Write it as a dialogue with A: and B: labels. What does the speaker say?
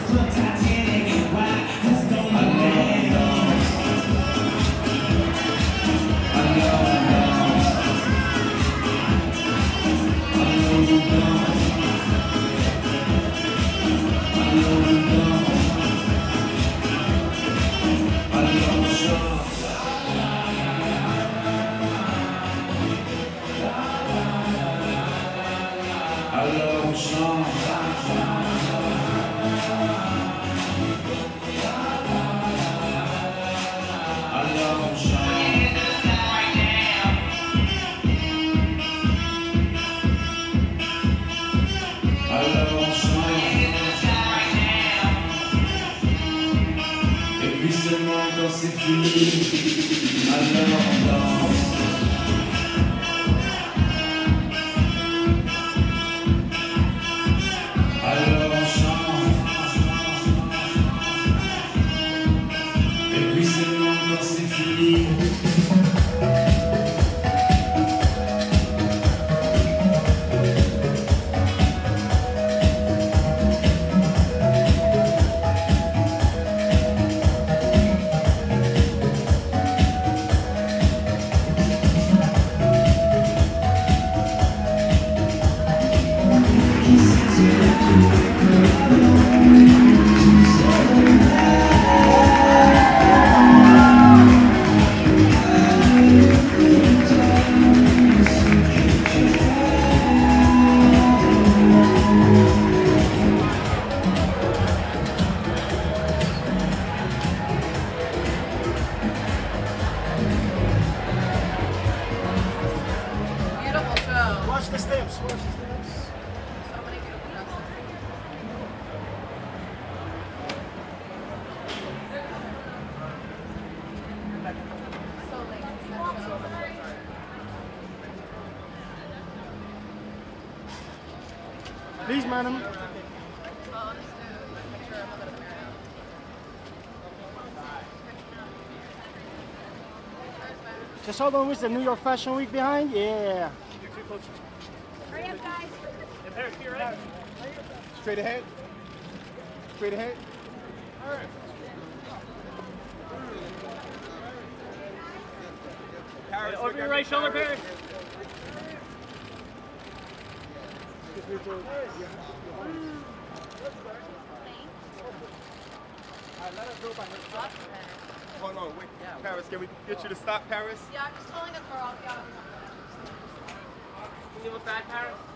A: Quand c'est fini, alors on danse. Alors on chante. Et puis seulement quand c'est fini.
B: Watch the steps, watch the steps.
C: So many beautiful dances. So late.
B: Please, madam.
C: Well, I'm just gonna make sure I'm not gonna marry.
B: Just hold on, with the New York Fashion Week behind? Yeah.
C: Hurry up, guys.
D: Straight ahead. Straight ahead. All right. Paris,
E: Over your right shoulder, Paris.
D: Hold on, wait. Paris, can we get you to stop, Paris?
C: Yeah, I'm just holding it for all. Yeah.
E: Can you look back, Paris?